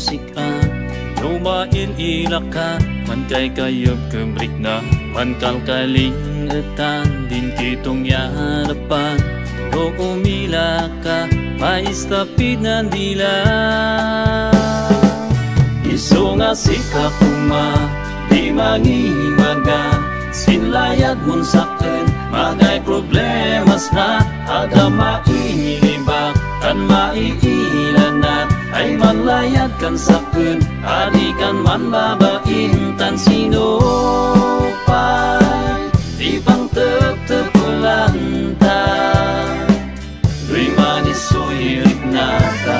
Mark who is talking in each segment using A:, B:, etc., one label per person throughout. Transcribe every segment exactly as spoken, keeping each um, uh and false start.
A: musik a lumain ilaka man kay kayab kemrik na man kalkaling etan din kitong yarapan do umila ka maistapinan dila iso nga sika kuma di mangimaga sinlayad mun saken magay problemas na ada mailibak kan maiilan na ay manlayad kan saken adi kan man babain tan sinopay di pang tep-tepulanta duy manisuirik nata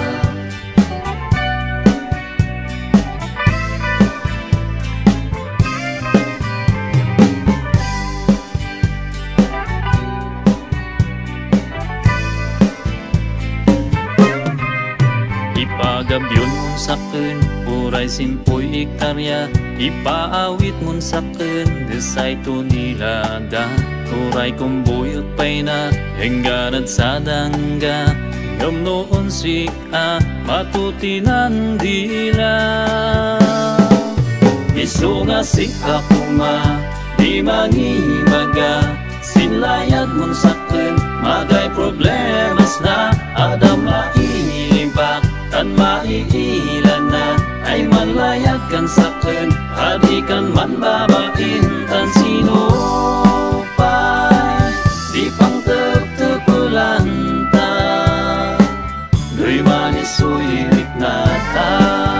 A: Ipagabyon mun saken puray simpoy ikarya ipaawit mun saken desay tunilaga puray kumbuyot pay na hengganad sa dangga ngamnoon sika matutinan dila iso nga sika kuma di mangimaga sinlayad mun saken magay problemas na ada mailibak tan maiilan na ay manlayad kan saken adi kan man babain tan sinopay di pang tep-tepulanta duy manisuirik nata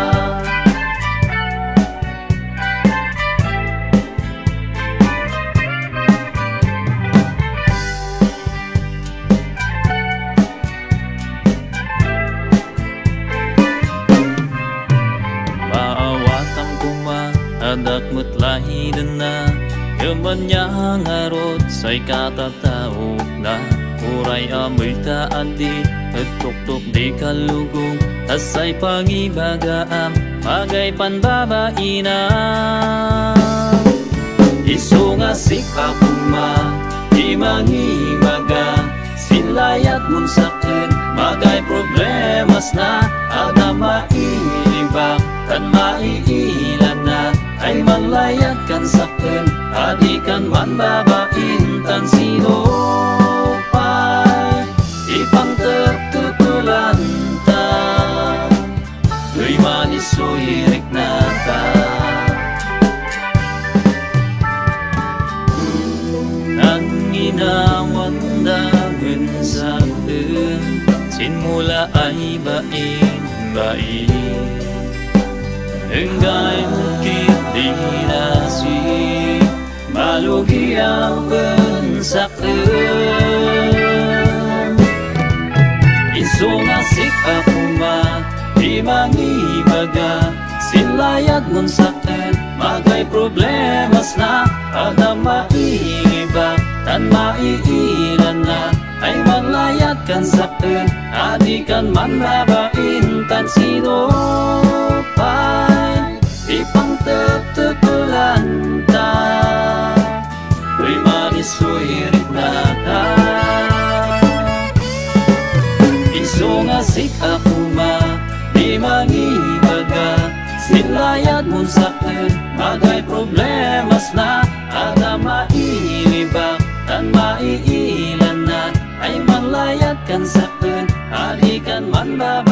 A: adak mutlahidan na yaman niya ngarot say katataok na uray amoy taadi at tuktok di kalugong asay pangibagaam magay panbabaina iso nga sika kuma di mangimaga sinlayad mun saken magay problemas na ada mailibak kan maiilan na ay manlayad kan saken adi kan man babain tan sinopay ipang tep-tepulanta duy manisuirik nata ang inawat dagen saken sinmula ay bain-bain enggay mungkin dinasi malugi ang pensaken iso nga sika kuma di mangibaga sinlayad mun saken magay problemas na ada mailibak tan maiilan na ay manlayad kan saken adi kan man babain tan sinopay ipang tep-tepulanta duy manisuirik nata iso nga sika kuma di mangibaga sinlayad mun saken magay problemas na ada mailibak tan maiilan na ay manlayad kan saken adi kan man babain